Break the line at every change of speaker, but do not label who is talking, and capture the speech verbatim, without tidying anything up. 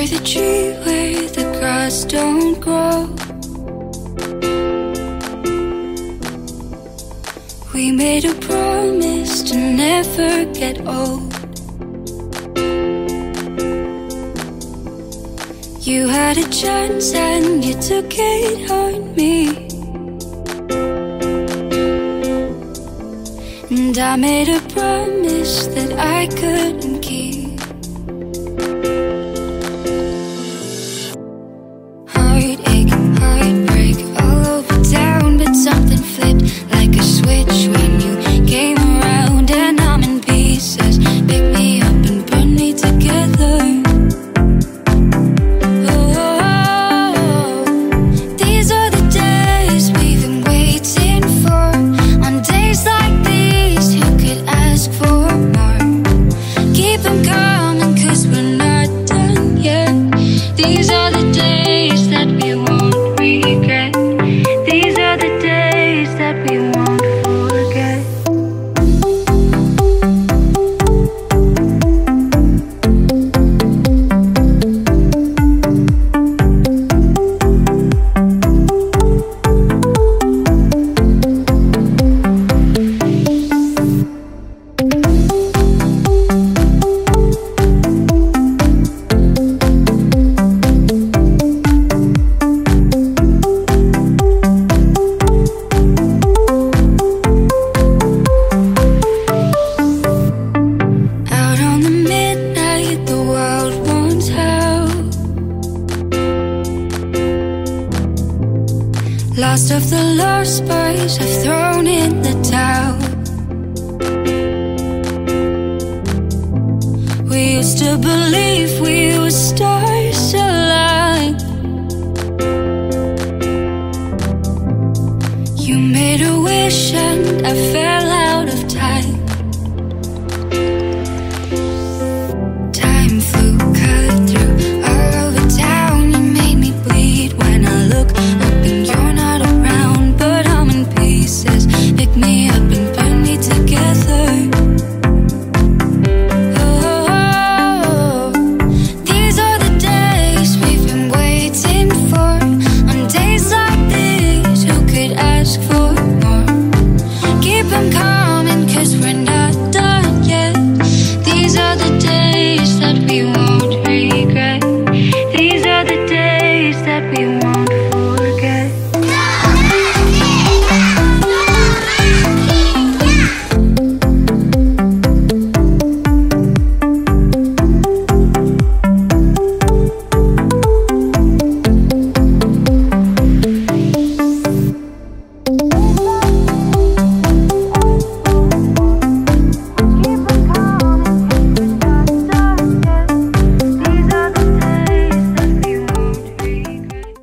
You're the tree where the grass don't grow. We made a promise to never get old. You had a chance and you took it on me, and I made a promise that I couldn't keep. Heartache, heartbreak, all over town, but something flipped like a switch when you came around. And I'm in pieces, pick me up and put me together. These are the days that we won't regret. These are the days that we won't forget. Last of the lost boys have thrown in the towel. We used to believe we were stars aligned. You made a wish and I fell out of time. Time flew, cut through all over town. You made me bleed when I look up and you're not around, but I'm in pieces. Pick me up and put me together. Oh, these are the days we've been waiting for. On days like these, who could ask for more? Keep 'em calm.